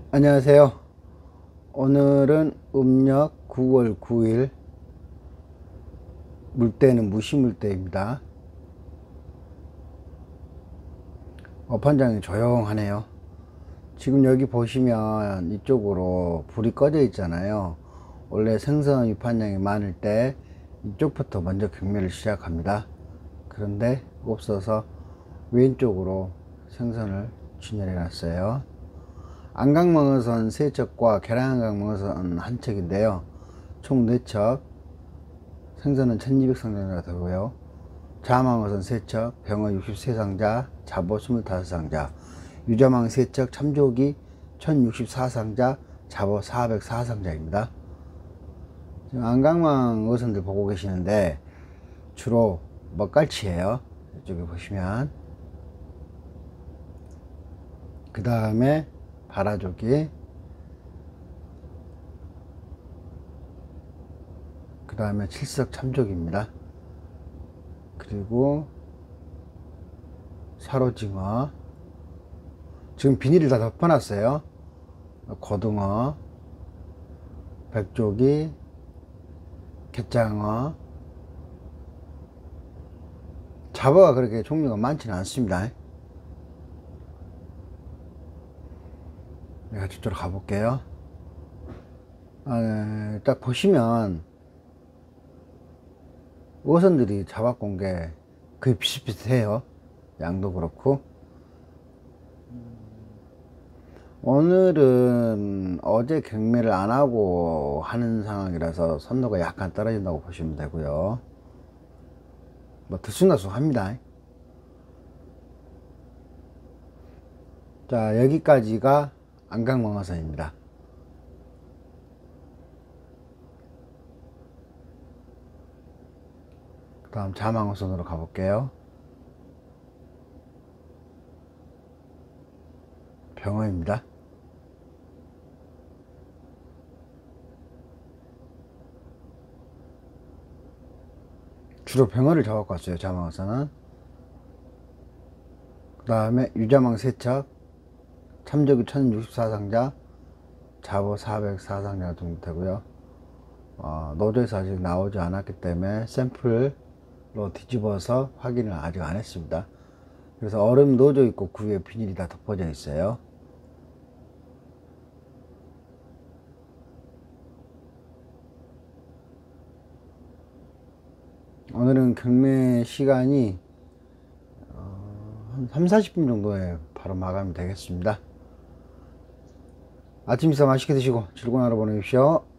안녕하세요. 오늘은 음력 9월 9일 물때는 무시물때입니다. 업판장이 조용하네요. 지금 여기 보시면 이쪽으로 불이 꺼져 있잖아요. 원래 생선 위판량이 많을 때 이쪽부터 먼저 경매를 시작합니다. 그런데 없어서 왼쪽으로 생선을 진열해 놨어요. 안강멍어선 3척과 계란안강멍어선 1척인데요 총 4척, 생선은 1200상자가 되고요. 자망어선 3척, 병어 63상자, 잡어 25상자, 유자망 3척, 참조기 1064상자, 잡어 404상자입니다. 지금 안강망 어선들 보고 계시는데 주로 먹갈치예요. 이쪽에 보시면. 그 다음에 바라조기, 그 다음에 칠석 참조기입니다. 그리고 사로징어, 지금 비닐을 다 덮어놨어요. 고등어, 백조기, 갯장어. 잡어가 그렇게 종류가 많지는 않습니다. 내가 저쪽으로 가볼게요. 딱 보시면 어선들이 잡아온 게 거의 비슷비슷해요. 양도 그렇고. 오늘은 어제 경매를 안 하고 하는 상황이라서 선도가 약간 떨어진다고 보시면 되고요. 뭐 들쑥날쑥합니다. 자, 여기까지가 안강멍어선입니다. 그 다음 자망어선으로 가볼게요. 병어입니다. 주로 병어를 잡아갖고 왔어요. 자망어선은. 그 다음에 유자망 3척, 참조기 1064상자, 잡어 404상자 정도 되고요. 노조에서 아직 나오지 않았기 때문에 샘플로 뒤집어서 확인을 아직 안 했습니다. 그래서 얼음 노조 있고 그 위에 비닐이 다 덮어져 있어요. 오늘은 경매 시간이 한 3~40분 정도에 바로 마감이 되겠습니다. 아침 식사 맛있게 드시고 즐거운 하루 보내십시오.